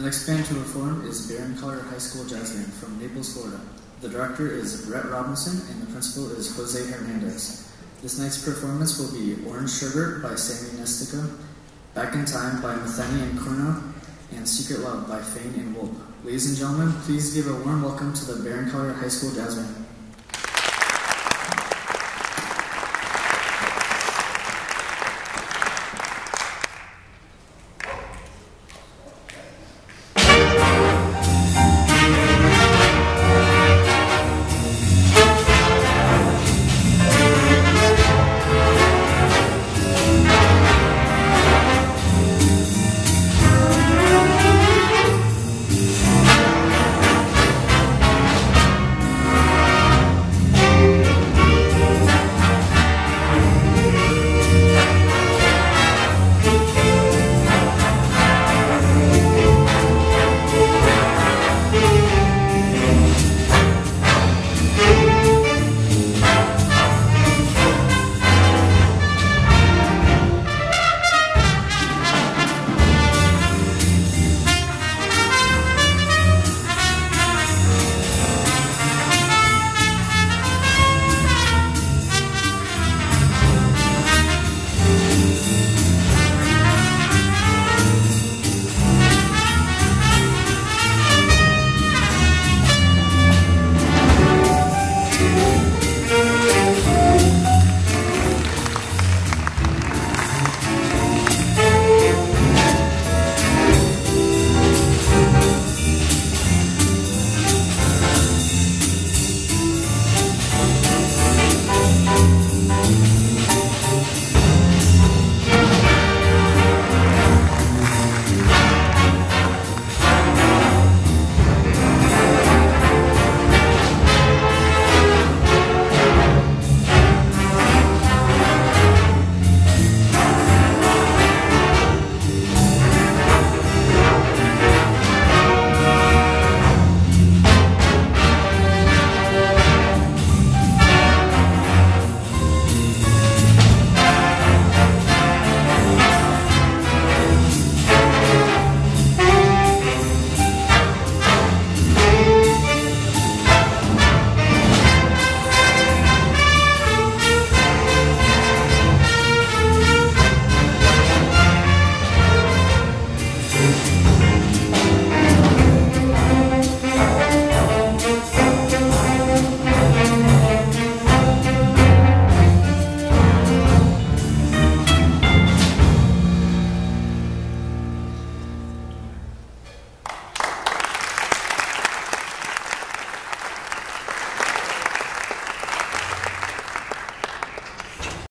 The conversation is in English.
next band to perform is Barron Collier High School Jazz Band from Naples, Florida. The director is Brett Robinson and the principal is Jose Hernandez. This night's performance will be Orange Sherbet by Sammy Nestica, Back in Time by Metheny and Corno, and Secret Love by Fane and Wolp. Ladies and gentlemen, please give a warm welcome to the Barron Collier High School Jazz Band.